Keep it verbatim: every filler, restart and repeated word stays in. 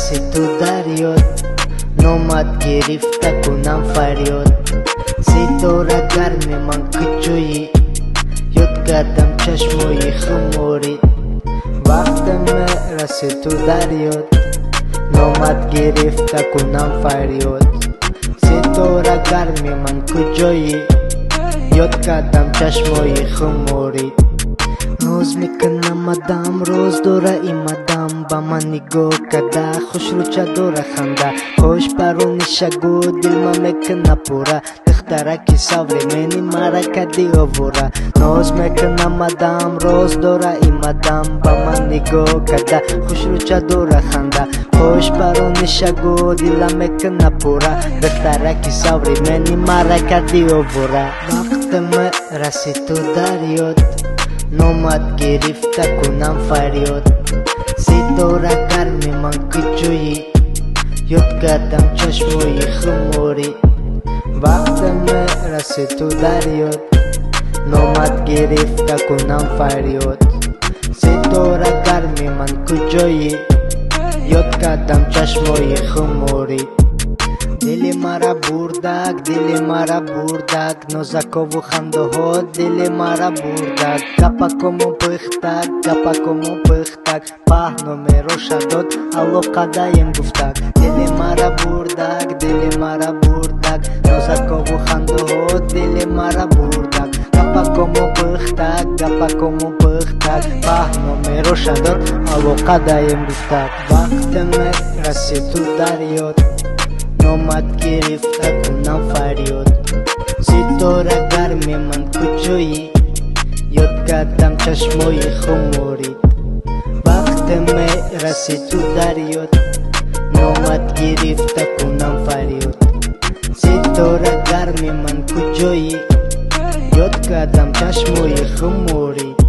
رسید تو دریاد نومد گرفته کنم فریاد ستاره گرم من کجایی یاد کردم چشمای خمارید وقتم رسید تو دریاد نومد گرفته کنم فریاد ستاره گرم من کجایی یاد کردم چشمای خمارید روز میکنم آدم روز دوره ایمدم با من نگاه کرده خوش رو چه دوره خنده خوش پرونیشه گو دل ما میکنه پوره دخترکی سوری منی مرا کدی آوره روز میکنم آدم روز دوره ایمدم با من نگاه کرده خوش رو چه دوره خنده خوش پرونیشه گو دل میکنه پوره دخترکی سوری منی مرا کدی آوره وقتم رسید تو دریاد نومد گرفته کنم فریاد ستاره گرم من کجایی یاد کردم چشمای خماری وقتم رسید تو دریاد نومد گرفته کنم فریاد ستاره گرم من کجایی یاد کردم چشمای خماری دل مرا بردک دل مرا بردک نازکا و خنده ها دل مرا بردک کپکمو پختک کپکمو پختک پهنامه رو شداد علاقه دایم گفتک دل مرا بردک دل مرا بردک نازکا و خنده ها دل مرا بردک کپکمو پختک کپکمو پختک پهنامه رو شداد علاقه دایم گفتک وقتم رسید تو دریاد نومد گرفته کنم فریاد ستاره گرم من کجایی یاد کردم چشمای خمارید وقتم رسید تو دریاد نومد گرفته کنم فریاد ستاره گرم من کجایی یاد کردم چشمای خمارید